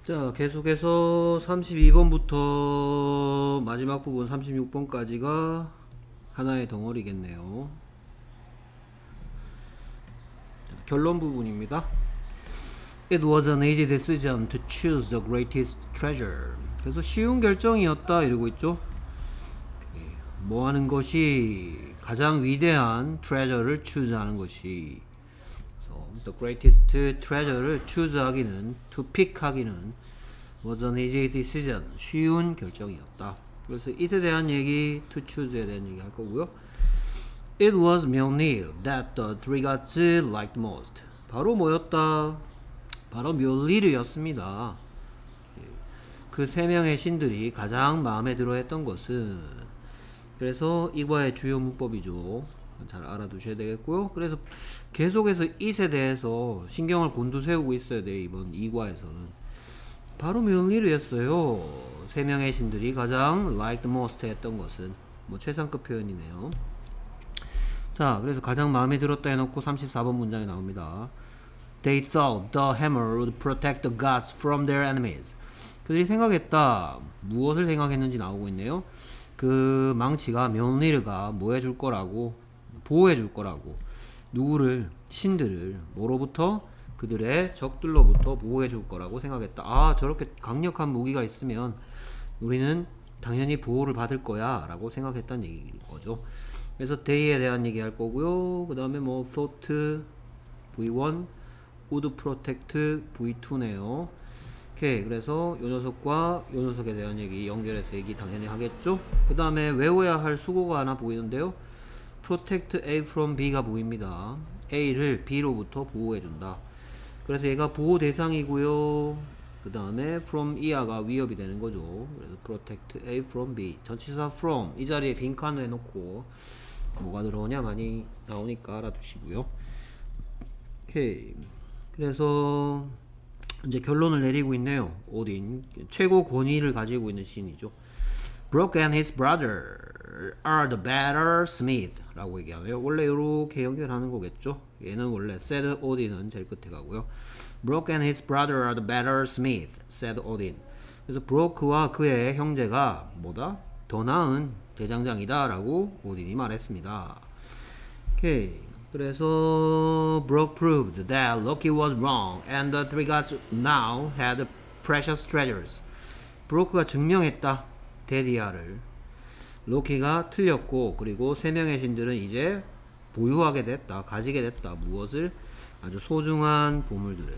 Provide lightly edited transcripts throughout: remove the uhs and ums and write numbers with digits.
자, 계속해서 32번부터 마지막 부분 36번까지가 하나의 덩어리겠네요. 자, 결론 부분입니다. It was an easy decision to choose the greatest treasure. 그래서 쉬운 결정이었다 이러고 있죠. 뭐 하는 것이 가장 위대한 treasure를 choose 하는 것이, the greatest treasure를 choose 하기는, to pick 하기는 was an easy decision, 쉬운 결정이었다. 그래서 it에 대한 얘기, to choose에 대한 얘기 할 거고요. It was Mjolnir that the three gods liked most. 바로 뭐였다? 바로 묘닐이었습니다. 그 세 명의 신들이 가장 마음에 들어 했던 것은, 그래서 이과의 주요 문법이죠. 잘 알아두셔야 되겠고요. 그래서 계속해서 it에 대해서 신경을 곤두세우고 있어야 돼요. 이번 2과에서는 바로 묘닐이었어요. 세 명의 신들이 가장 liked most 했던 것은, 뭐 최상급 표현이네요. 자, 그래서 가장 마음에 들었다 해놓고 34번 문장이 나옵니다. They thought the hammer would protect the gods from their enemies. 그들이 생각했다. 무엇을 생각했는지 나오고 있네요. 그 망치가, 묘닐가 뭐 해줄 거라고, 보호해줄 거라고. 누구를? 신들을. 뭐로부터? 그들의 적들로부터 보호해줄 거라고 생각했다. 아, 저렇게 강력한 무기가 있으면 우리는 당연히 보호를 받을 거야 라고 생각했다는 얘기인 거죠. 그래서 day에 대한 얘기 할 거고요. 그 다음에 뭐 thought V1, would protect V2네요. 오케이. 그래서 요 녀석과 요 녀석에 대한 얘기 연결해서 얘기 당연히 하겠죠. 그 다음에 외워야 할 수고가 하나 보이는데요. protect A from B가 보입니다. A를 B로부터 보호해준다. 그래서 얘가 보호 대상이고요. 그 다음에 from 이하가 위협이 되는 거죠. 그래서 protect A from B. 전치사 from 이 자리에 빈칸을 해놓고 뭐가 들어오냐 많이 나오니까 알아두시고요. 오케이. 그래서 이제 결론을 내리고 있네요. 오딘 최고 권위를 가지고 있는 신이죠. Brok and his brother are the better smith 라고 얘기하네요. 원래 이렇게 연결하는 거겠죠. 얘는 원래 said Odin은 제일 끝에 가고요. Brok and his brother are the better smith, said Odin. 그래서 브로크와 그의 형제가 뭐다? 더 나은 대장장이다 라고 오딘이 말했습니다. 오케이. 그래서 Brok proved that Loki was wrong and the three gods now had precious treasures. 브로크가 증명했다. 데디아를. 로키가 틀렸고, 그리고 세 명의 신들은 이제 보유하게 됐다. 가지게 됐다. 무엇을? 아주 소중한 보물들을.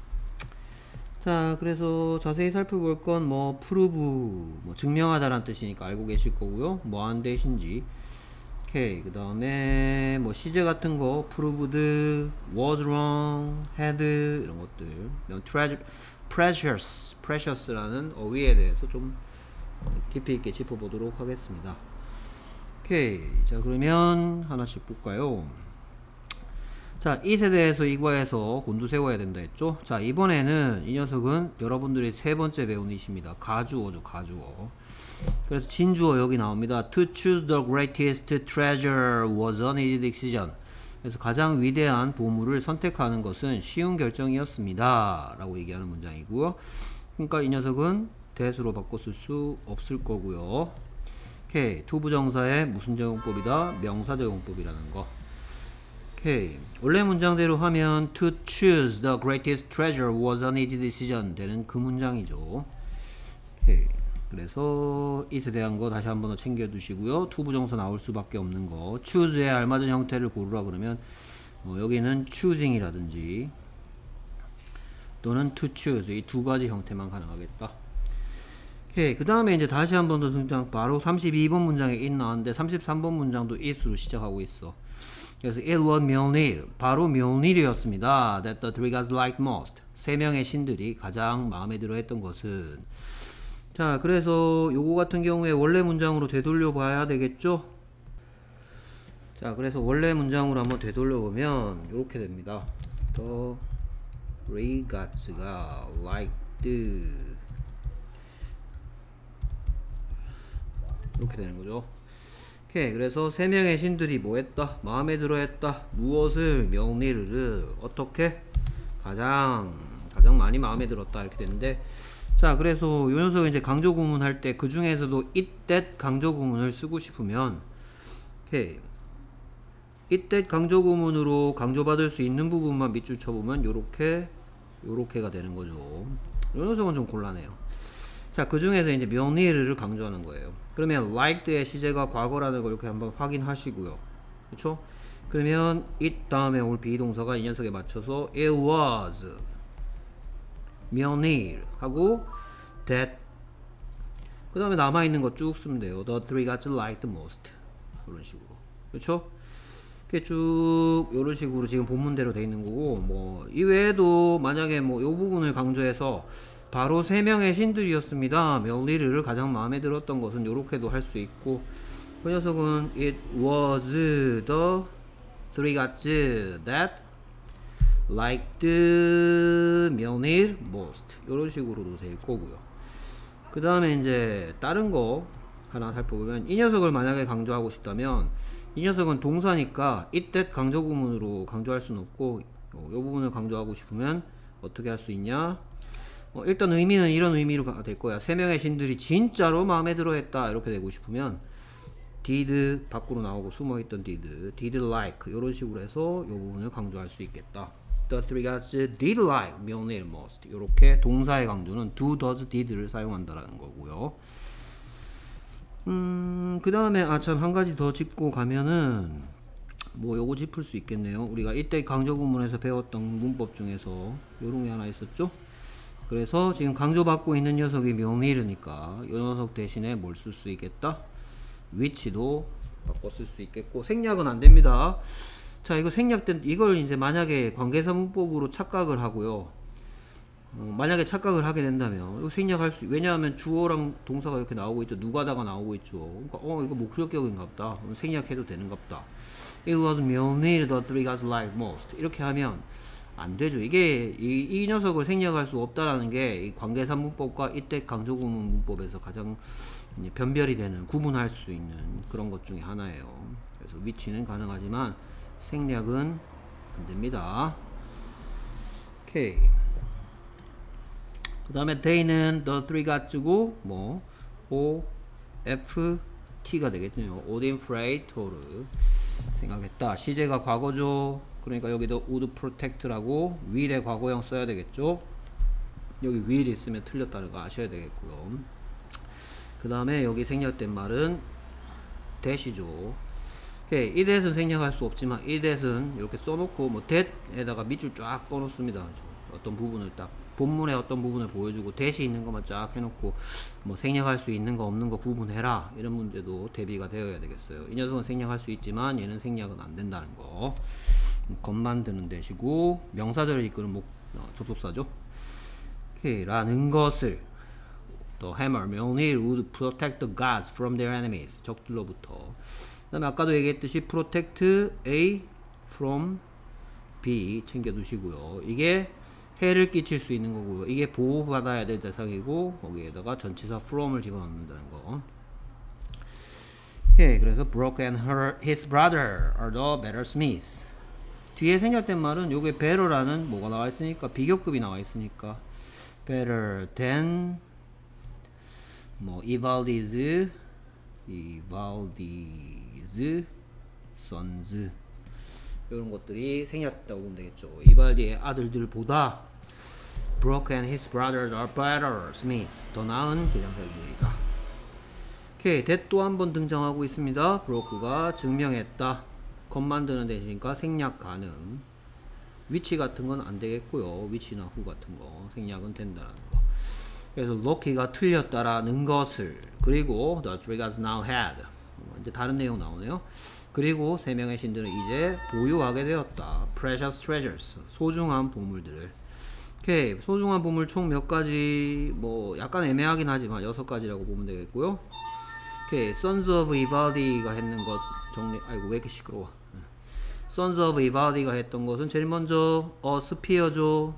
자, 그래서 자세히 살펴볼 건 뭐 prove, 뭐 증명하다라는 뜻이니까 알고 계실 거고요. 뭐 한 대신지. 오케이. 그 다음에 뭐 시제 같은 거 proved, was wrong, had 이런 것들. treasure, precious라는 어휘에 대해서 좀 깊이 있게 짚어보도록 하겠습니다. 오케이. 자, 그러면 하나씩 볼까요? 자, 이 세대에서 이과에서 곤두세워야 된다 했죠. 자, 이번에는 이 녀석은 여러분들이 세 번째 배운 이십니다. 가주어죠. 가주어. 그래서 진주어 여기 나옵니다. To choose the greatest treasure was an easy decision. 그래서 가장 위대한 보물을 선택하는 것은 쉬운 결정이었습니다 라고 얘기하는 문장이고요. 그러니까 이 녀석은 대수로 바꿔 쓸 수 없을 거고요. 오케이. 투부정사의 무슨 제공법이다? 명사 제공법이라는 거. 오케이. 원래 문장대로 하면 to choose the greatest treasure was an easy decision 되는 그 문장이죠. 오케이. 그래서 it에 대한 거 다시 한번 더 챙겨 두시고요. 투부정사 나올 수밖에 없는 거. choose에 알맞은 형태를 고르라 그러면 여기는 choosing이라든지 또는 to choose 이 두 가지 형태만 가능하겠다. 오케이. 그 다음에 이제 다시 한 번 더 등장, 바로 32번 문장에 it 나왔는데 33번 문장도 it으로 시작하고 있어. 그래서 it was Mjolnir, 바로 묘닐이었습니다. That the three gods liked most. 세 명의 신들이 가장 마음에 들어 했던 것은. 자, 그래서 요거 같은 경우에 원래 문장으로 되돌려 봐야 되겠죠? 자, 그래서 원래 문장으로 한번 되돌려 보면 이렇게 됩니다. The three gods가 liked 이렇게 되는 거죠. 오케이. 그래서 세 명의 신들이 뭐 했다? 마음에 들어 했다. 무엇을? 명리를 어떻게? 가장 가장 많이 마음에 들었다 이렇게 되는데, 자 그래서 요 녀석을 이제 강조 구문 할 때 그 중에서도 it that 강조 구문을 쓰고 싶으면 오케이 it that 강조 구문으로 강조받을 수 있는 부분만 밑줄 쳐보면 요렇게가 되는 거죠. 요 녀석은 좀 곤란해요. 자 그 중에서 이제 명의를 강조하는 거예요. 그러면 liked의 시제가 과거라는 걸 이렇게 한번 확인하시고요. 그쵸? 그러면 it 다음에 올 비동사가 이 녀석에 맞춰서 it was 명의 하고 that, 그 다음에 남아있는 거 쭉 쓰면 돼요. the three got liked most 이런 식으로. 그쵸? 이렇게 쭉 이런 식으로 지금 본문대로 돼 있는 거고, 뭐 이외에도 만약에 뭐 요 부분을 강조해서 바로 3명의 신들이었습니다. 멜리를 가장 마음에 들었던 것은 요렇게도 할 수 있고, 그 녀석은 it was the three got that liked 멜리 most 이런 식으로도 될 거고요. 그 다음에 이제 다른 거 하나 살펴보면, 이 녀석을 만약에 강조하고 싶다면 이 녀석은 동사니까 it that 강조 구문으로 강조할 수는 없고, 이 부분을 강조하고 싶으면 어떻게 할 수 있냐, 일단 의미는 이런 의미로 될 거야. 3명의 신들이 진짜로 마음에 들어 했다 이렇게 되고 싶으면 did 밖으로 나오고 숨어있던 did like 이런 식으로 해서 이 부분을 강조할 수 있겠다. The three gods did like 명의 most 이렇게 동사의 강조는 do, does, did를 사용한다라는 거고요. 그 다음에 참 한 가지 더 짚고 가면은 뭐 요거 짚을 수 있겠네요. 우리가 이때 강조 구문에서 배웠던 문법 중에서 요런 게 하나 있었죠. 그래서 지금 강조받고 있는 녀석이 명의르니까 이 녀석 대신에 뭘 쓸 수 있겠다? which도 바꿔 쓸 수 있겠고, 생략은 안 됩니다. 자, 이거 생략된, 이걸 이제 만약에 관계사 문법으로 착각을 하고요. 만약에 착각을 하게 된다면 이거 생략할 수, 왜냐하면 주어랑 동사가 이렇게 나오고 있죠. 누가다가 나오고 있죠. 그러니까 이거 목적격인갑다. 생략해도 되는갑다. It was 명의 the three gods liked most 이렇게 하면 안 되죠. 이게 이 녀석을 생략할 수 없다라는 게 이 관계사 문법과 이때 강조 구문 문법에서 가장 변별이 되는, 구분할 수 있는 그런 것 중에 하나예요. 그래서 위치는 가능하지만 생략은 안 됩니다. 오케이. 그 다음에 they는 the three gods고 뭐 O, F, T가 되겠네요. odin, frey, thor 생각했다. 시제가 과거죠. 그러니까 여기도 would protect라고 will의 과거형 써야 되겠죠. 여기 will 있으면 틀렸다는 거 아셔야 되겠고요. 그 다음에 여기 생략된 말은 that이죠. 오케이. 이 that은 생략할 수 없지만 이 that은 이렇게 써놓고 뭐 that에다가 밑줄 쫙 떠놓습니다. 어떤 부분을 딱 본문의 어떤 부분을 보여주고 that이 있는 것만 쫙 해놓고 뭐 생략할 수 있는 거 없는 거 구분해라, 이런 문제도 대비가 되어야 되겠어요. 이 녀석은 생략할 수 있지만 얘는 생략은 안 된다는 거. 겉 만드는 대시고 명사절을 이끄는 접속사죠. 오케이. 라는 것을 The hammer, Mjolnir would protect the gods from their enemies. 적들로부터. 그 다음에 아까도 얘기했듯이 protect A from B 챙겨두시고요. 이게 해를 끼칠 수 있는 거고요. 이게 보호받아야 될 대상이고 거기에다가 전치사 from을 집어넣는다는 거. 예, 그래서 Brooke and his brother are the better smiths. 뒤에 생략된 말은 요게 better라는 뭐가 나와 있으니까, 비교급이 나와 있으니까 better than 뭐 Ivaldi's sons 이런 것들이 생략됐다고 보면 되겠죠. 이발디의 아들들보다 Brooke and his brothers are better smiths. 더 나은 기량사들이다. 오케이. that 또 한 번 등장하고 있습니다. Brooke가 증명했다. 겉 만드는 대신이니까 생략 가능. 위치 같은 건 안 되겠고요. 위치나 후 같은 거 생략은 된다는 거. 그래서 Loki가 틀렸다라는 것을, 그리고 the three gods now had, 이제 다른 내용 나오네요. 그리고 3명의 신들은 이제 보유하게 되었다. precious treasures, 소중한 보물들을. 오케이. 소중한 보물 총 몇 가지, 뭐 약간 애매하긴 하지만 6가지라고 보면 되겠고요. 오케이. Sons of Ivaldi가 했는 것 정리. 아이고 왜 이렇게 시끄러워. Sons of Ivaldi가 했던 것은 제일 먼저 스피어죠.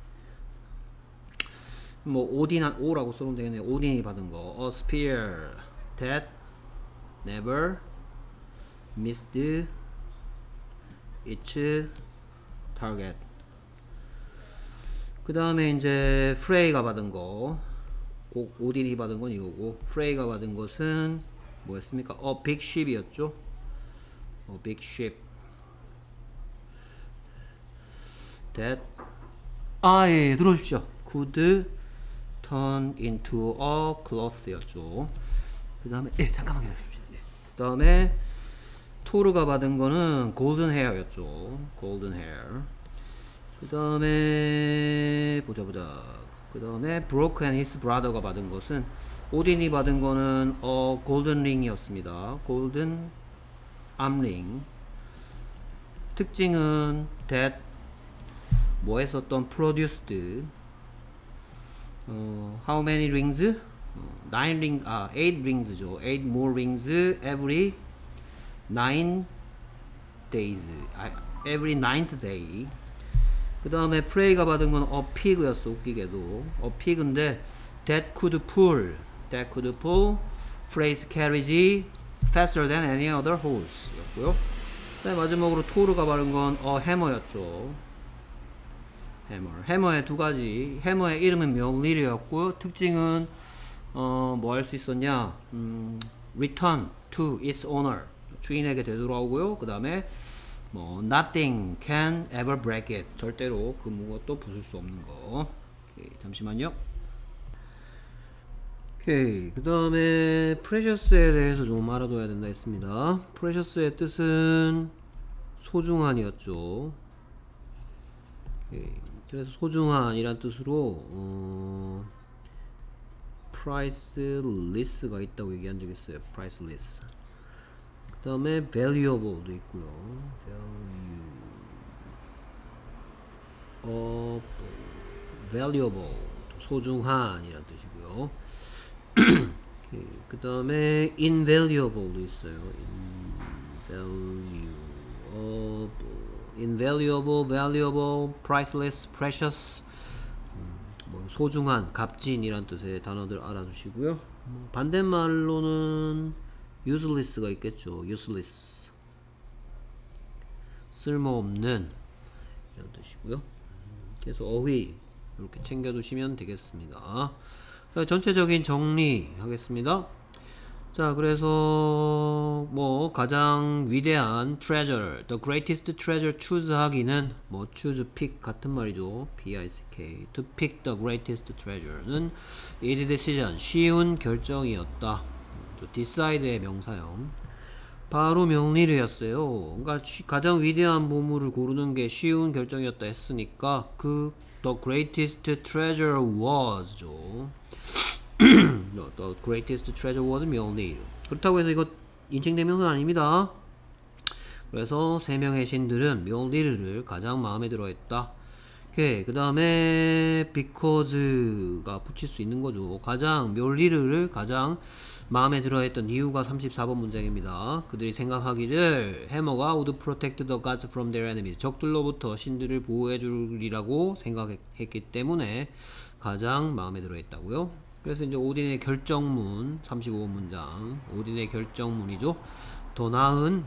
뭐 오라고 써놓으면 되겠네요. 오딘이 받은 거. A spear that never missed its target. 그 다음에 이제 프레이가 받은 거, 오딘이 받은 건 이거고, 프레이가 받은 것은 뭐였습니까? big ship이었죠. big ship that 예, 들어오십시오. could turn into a cloth였죠. 그 다음에 잠깐만 기다려주십시오. 그 다음에 토르가 받은 거는 golden hair였죠. golden hair. 그 다음에 보자. 그 다음에 Brooke and his brother가 받은 것은, 오딘이 받은 거는 golden ring이었습니다. golden arm ring. 특징은 that 뭐 했었던 produced how many rings? 9 ring, 8 rings죠. 8 more rings every 9 days. every 9th day. 그 다음에 프레이가 받은 건 a pig였어. 웃기게도 a pig인데 that could pull freight carriage faster than any other horse 였고요. 그 다음에 마지막으로 토르가 받은 건 a hammer였죠. 해머의 두 가지. 해머의 이름은 멸릴이었고요. 특징은 뭐 할 수 있었냐? return to its owner. 주인에게 되돌아오고요. 그 다음에 뭐 nothing can ever break it. 절대로 그 무엇도 부술 수 없는 거. 오케이, 잠시만요. 오케이, 그 다음에 precious에 대해서 좀 알아둬야 된다 했습니다. precious의 뜻은 소중한이었죠. 오케이, 그래서 소중한이란 뜻으로 priceless가 있다고 얘기한 적 있어요. priceless. 그 다음에 valuable도 있고요. valuable 소중한이란 뜻이고요. 그 다음에 invaluable도 있어요. invaluable, valuable, priceless, precious. 뭐 소중한, 값진이란 뜻의 단어들 알아두시고요. 반대말로는 useless가 있겠죠. useless, 쓸모없는 이런 뜻이고요. 그래서 어휘 이렇게 챙겨두시면 되겠습니다. 자, 전체적인 정리하겠습니다. 자, 그래서 뭐 가장 위대한 treasure, the greatest treasure choose 하기는 뭐 choose, pick 같은 말이죠. pick, to pick the greatest treasure는 easy decision, 쉬운 결정이었다. decide의 명사형. 바로 명리르였어요. 그러니까 가장 위대한 보물을 고르는 게 쉬운 결정이었다 했으니까 그 the greatest treasure was죠. The greatest treasure was 멸리르. 그렇다고 해서 이거 인칭대명사 아닙니다. 그래서 세 명의 신들은 멸리르를 가장 마음에 들어했다. 오케이, 그 다음에 because가 붙일 수 있는 거죠. 가장 멸리르를 가장 마음에 들어했던 이유가 34번 문장입니다. 그들이 생각하기를 해머가 would protect the gods from their enemies, 적들로부터 신들을 보호해 주리라고 생각했기 때문에 가장 마음에 들어했다고요. 그래서 이제 오딘의 결정문 35번 문장, 오딘의 결정문이죠. 더 나은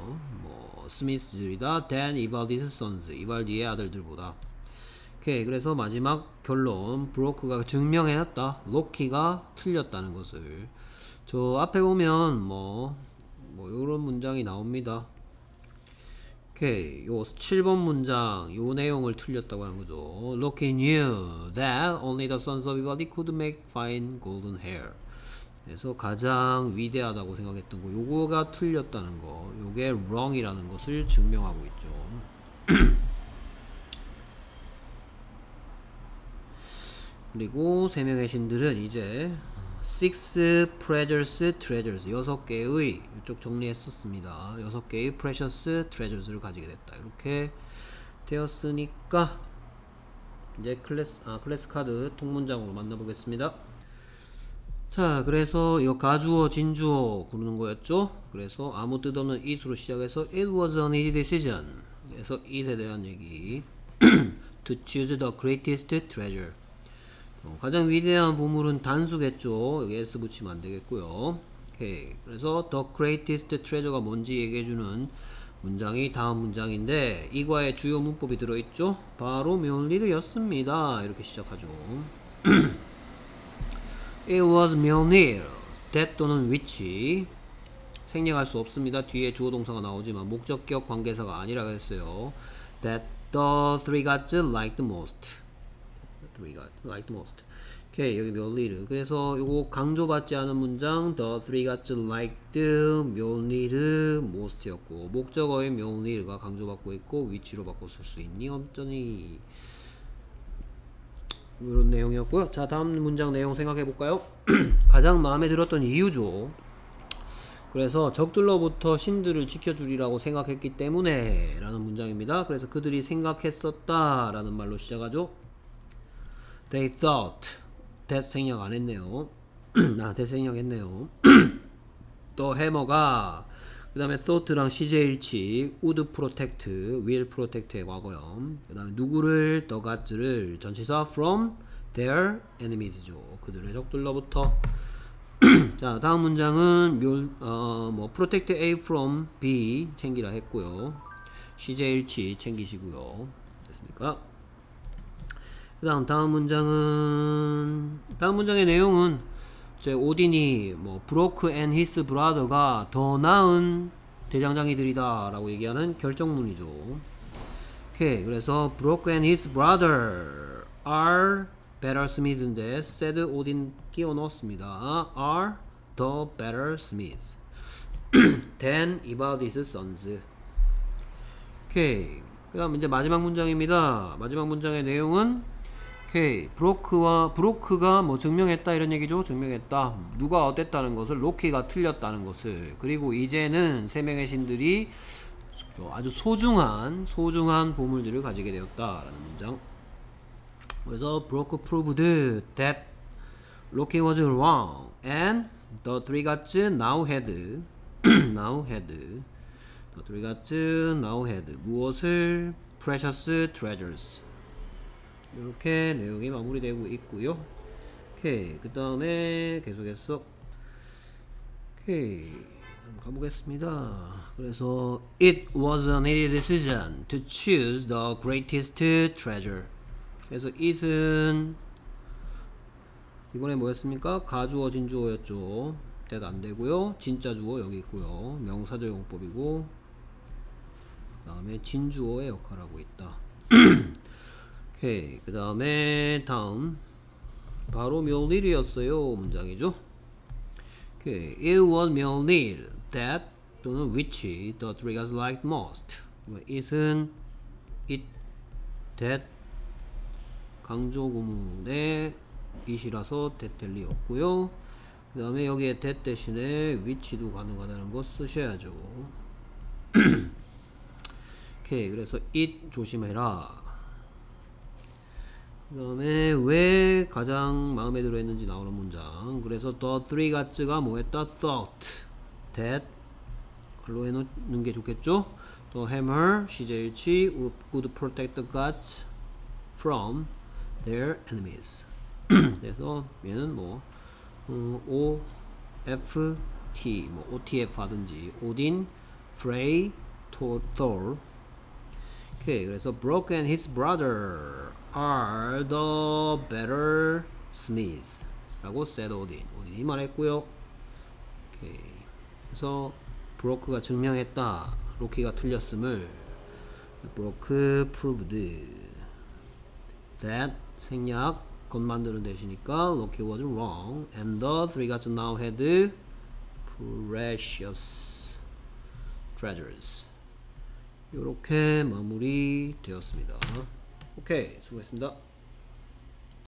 스미스들이다 than 이발디's sons, 이발디의 아들들보다. 오케이, 그래서 마지막 결론, 브로크가 증명해놨다, 로키가 틀렸다는 것을. 저 앞에 보면 뭐 이런 문장이 나옵니다. 오케이, 요 7번 문장 요 내용을 틀렸다고 하는 거죠. Loki knew that only the sons of Ivaldi could make fine golden hair. 그래서 가장 위대하다고 생각했던 거, 요거가 틀렸다는 거, 요게 wrong이라는 것을 증명하고 있죠. 그리고 세 명의 신들은 이제 six precious treasures, 6개의 이쪽 정리했었습니다. 6개의 precious treasures를 가지게 됐다. 이렇게 되었으니까 이제 클래스 카드 통문장으로 만나보겠습니다. 자, 그래서 이거 가주어 진주어 고르는 거였죠. 그래서 아무 뜻 없는 it으로 시작해서 it was an easy decision. 그래서 it에 대한 얘기. to choose the greatest treasure. 가장 위대한 보물은 단수겠죠. 여기 s 붙이면 안 되겠고요. 오케이. 그래서 the greatest treasure가 뭔지 얘기해주는 문장이 다음 문장인데 이과의 주요 문법이 들어있죠. 바로 묘닐이었습니다. 이렇게 시작하죠. It was Mjolnir. that 또는 which 생략할 수 없습니다. 뒤에 주어 동사가 나오지만 목적격 관계사가 아니라 했어요. That the three gods liked most. Three gods liked most. 오케이, 여기 묘니르. 그래서 요거 강조받지 않은 문장 The three gods liked 묘니르 most였고 목적어인 묘니르가 강조받고 있고 which로 바꿔 쓸 수 있니 없더니 이런 내용이었고요. 자, 다음 문장 내용 생각해 볼까요? 가장 마음에 들었던 이유죠. 그래서 적들로부터 신들을 지켜주리라고 생각했기 때문에 라는 문장입니다. 그래서 그들이 생각했었다 라는 말로 시작하죠. They thought. that 생략 안 했네요. that 생략 했네요. 또 해머가 그 다음에 thought랑 시제일치 would protect, will protect의 과거형 그 다음에 누구를 the gods를 전치사 from their enemies죠. 그들의 적들로부터. 자, 다음 문장은 protect A from B 챙기라 했고요. 시제일치 챙기시고요. 됐습니까? 그 다음 문장의 내용은 제 오딘이 브로크 and his brother가 더 나은 대장장이들이다 라고 얘기하는 결정문이죠. 오케이, 그래서 브로크 and his brother are better smiths인데 said 오딘 끼워 넣었습니다. are the better smiths than about his sons. 오케이, 그 다음 이제 마지막 문장입니다. 마지막 문장의 내용은 오케이, 브로크가 증명했다 이런 얘기죠. 증명했다. 누가 어땠다는 것을, 로키가 틀렸다는 것을. 그리고 이제는 세 명의 신들이 아주 소중한 보물들을 가지게 되었다라는 문장. 그래서 브로크 proved that Loki was wrong and the three gods now had 무엇을? precious treasures. 이렇게 내용이 마무리되고 있고요. 오케이, 그 다음에 계속해서 오케이 한번 가보겠습니다. 그래서 it was an easy decision to choose the greatest treasure. 그래서 it은 이번에 뭐였습니까? 가주어 진주어였죠. that 안 되고요. 진짜 주어 여기 있고요. 명사절 용법이고 그 다음에 진주어의 역할을 하고 있다. 오케이, 그 다음에 다음 바로 묘닐이었어요 문장이죠. 오케이, it was Mjolnir that 또는 which the three guys liked most. it은 it, that 강조 구문에 it이라서 that 될 리 없고요. 그 다음에 여기에 that 대신에 which도 가능하다는 거 쓰셔야죠. 오케이, 그래서 it 조심해라. 그 다음에 왜 가장 마음에 들어 했는지 나오는 문장. 그래서 the three gods가 뭐했다? thought that 글로 해놓는 게 좋겠죠. the hammer 시제일치 would protect the gods from their enemies. 그래서 얘는 OFT OTF 하든지 오딘, 프레이, Thor. 오케이, 그래서 Brock and his brother are the better smiths 라고 said 오딘이 말했고요. 오케이, 그래서 브로크가 증명했다, 로키가 틀렸음을 브로크 proved that 생략 것 만드는 대시니까 로키 was wrong and the three gods now had precious treasures. 이렇게 마무리 되었습니다. 오케이, 수고했습니다.